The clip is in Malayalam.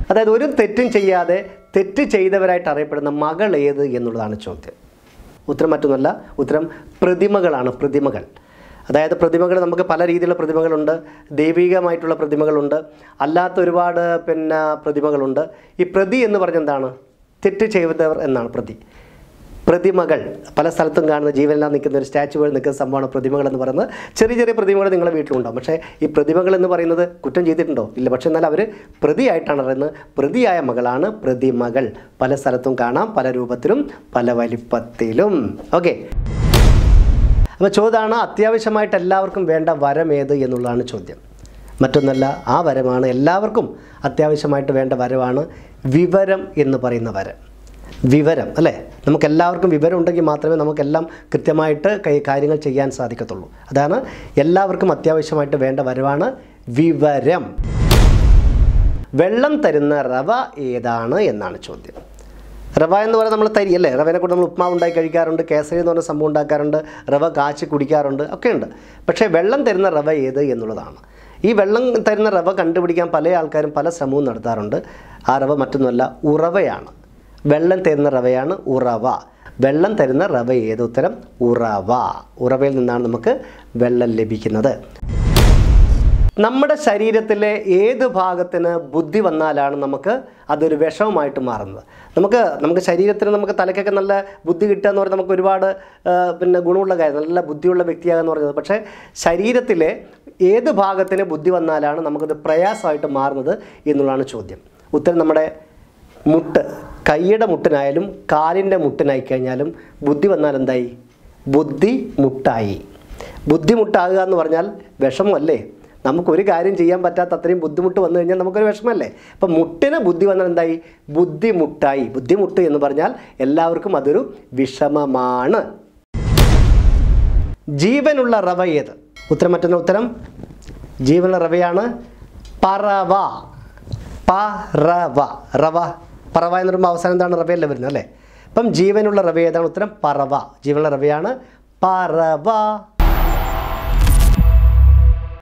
അതായത് ഒരു തെറ്റും ചെയ്യാതെ തെറ്റ് ചെയ്തവരായിട്ട് അറിയപ്പെടുന്ന മകൾ ഏത് എന്നുള്ളതാണ് ചോദ്യം. ഉത്തരം മറ്റൊന്നുമല്ല, ഉത്തരം പ്രതിമകളാണ്. പ്രതിമകൾ, അതായത് പ്രതിമകൾ നമുക്ക് പല രീതിയിലുള്ള പ്രതിമകളുണ്ട്. ദൈവികമായിട്ടുള്ള പ്രതിമകളുണ്ട്, അല്ലാത്ത ഒരുപാട് പ്രതിമകളുണ്ട്. ഈ പ്രതി എന്ന് പറഞ്ഞാൽ എന്താണ്? തെറ്റ് ചെയ്തവർ എന്നാണ് പ്രതി. പ്രതിമകൾ പല സ്ഥലത്തും കാണുന്ന ജീവനില്ലാതെ നിൽക്കുന്ന ഒരു സ്റ്റാച്ചു പോലെ നിൽക്കുന്ന സംഭവമാണ് പ്രതിമകൾ എന്ന് പറയുന്നത്. ചെറിയ ചെറിയ പ്രതിമകൾ നിങ്ങളുടെ വീട്ടിലുണ്ടാവും. പക്ഷേ ഈ പ്രതിമകൾ എന്ന് പറയുന്നത് കുറ്റം ചെയ്തിട്ടുണ്ടോ? ഇല്ല. പക്ഷേ എന്നാൽ അവർ പ്രതിയായിട്ടാണ് അറിയുന്നത്. പ്രതിയായ മകളാണ് പ്രതിമകൾ. പല സ്ഥലത്തും കാണാം, പല രൂപത്തിലും പല വലിപ്പത്തിലും. ഓക്കെ, അപ്പോൾ ചോദ്യമാണ് അത്യാവശ്യമായിട്ട് എല്ലാവർക്കും വേണ്ട വരം ഏത് എന്നുള്ളതാണ് ചോദ്യം. മറ്റൊന്നല്ല, ആ വരമാണ് എല്ലാവർക്കും അത്യാവശ്യമായിട്ട് വേണ്ട വരമാണ് വിവരം എന്ന് പറയുന്ന വരം. വിവരം അല്ലേ? നമുക്കെല്ലാവർക്കും വിവരം ഉണ്ടെങ്കിൽ മാത്രമേ നമുക്കെല്ലാം കൃത്യമായിട്ട് കാര്യങ്ങൾ ചെയ്യാൻ സാധിക്കത്തുള്ളൂ. അതാണ് എല്ലാവർക്കും അത്യാവശ്യമായിട്ട് വേണ്ട വരവാണ് വിവരം. വെള്ളം തരുന്ന റവ ഏതാണ് എന്നാണ് ചോദ്യം. റവ എന്ന് പറയുന്നത് നമ്മൾ തരി അല്ലേ? റവേനെ കൊണ്ട് നമ്മൾ ഉപ്മാവ് ഉണ്ടാക്കി കഴിക്കാറുണ്ട്, കേസരി എന്ന് പറഞ്ഞ സംഭവം ഉണ്ടാക്കാറുണ്ട്, റവ കാച്ചി കുടിക്കാറുണ്ട്, ഒക്കെ ഉണ്ട്. പക്ഷേ വെള്ളം തരുന്ന റവ ഏത് എന്നുള്ളതാണ്. ഈ വെള്ളം തരുന്ന റവ കണ്ടുപിടിക്കാൻ പല ആൾക്കാരും പല ശ്രമവും നടത്താറുണ്ട്. ആ റവ മറ്റൊന്നുമല്ല, ഉറവയാണ്. വെള്ളം തരുന്ന റവയാണ് ഉറവ. വെള്ളം തരുന്ന റവ ഏത്? ഉത്തരം ഉറവ. ഉറവയിൽ നിന്നാണ് നമുക്ക് വെള്ളം ലഭിക്കുന്നത്. നമ്മുടെ ശരീരത്തിലെ ഏത് ഭാഗത്തിന് ബുദ്ധി വന്നാലാണ് നമുക്ക് അതൊരു വിഷമമായിട്ട് മാറുന്നത്? നമുക്ക് ശരീരത്തിന് നമുക്ക് തലയ്ക്കൊക്കെ നല്ല ബുദ്ധി കിട്ടുക എന്ന് പറഞ്ഞാൽ നമുക്ക് ഒരുപാട് ഗുണമുള്ള കാര്യം, നല്ല ബുദ്ധിയുള്ള വ്യക്തിയാകുമെന്ന് പറയുന്നത്. പക്ഷേ ശരീരത്തിലെ ഏത് ഭാഗത്തിന് ബുദ്ധി വന്നാലാണ് നമുക്കത് പ്രയാസമായിട്ട് മാറുന്നത് എന്നുള്ളതാണ് ചോദ്യം. ഉത്തരം നമ്മുടെ മുട്ട്. കൈയുടെ മുട്ടിനായാലും കാലിൻ്റെ മുട്ടിനായി കഴിഞ്ഞാലും ബുദ്ധി വന്നാൽ എന്തായി? ബുദ്ധി മുട്ടായി. ബുദ്ധിമുട്ടാകുക എന്ന് പറഞ്ഞാൽ വിഷമമല്ലേ? നമുക്കൊരു കാര്യം ചെയ്യാൻ പറ്റാത്ത അത്രയും ബുദ്ധിമുട്ട് വന്നു കഴിഞ്ഞാൽ നമുക്കൊരു വിഷമമല്ലേ? അപ്പം മുട്ടിന് ബുദ്ധി വന്നാൽ എന്തായി? ബുദ്ധിമുട്ടായി. ബുദ്ധിമുട്ട് എന്ന് പറഞ്ഞാൽ എല്ലാവർക്കും അതൊരു വിഷമമാണ്. ജീവനുള്ള റവ ഏത്? ഉത്തരം മറ്റൊന്ന്. ഉത്തരം ജീവനുള്ള റവയാണ് പറവ. പറവ. റവ പറവ എന്ന് പറയുമ്പോൾ അവസാനം എന്താണ്? റവയല്ലേ വരുന്നത് അല്ലേ? അപ്പം ജീവനുള്ള റവ ഏതാണ്? ഉത്തരം പറവ. ജീവനുള്ള റവയാണ് പറവ.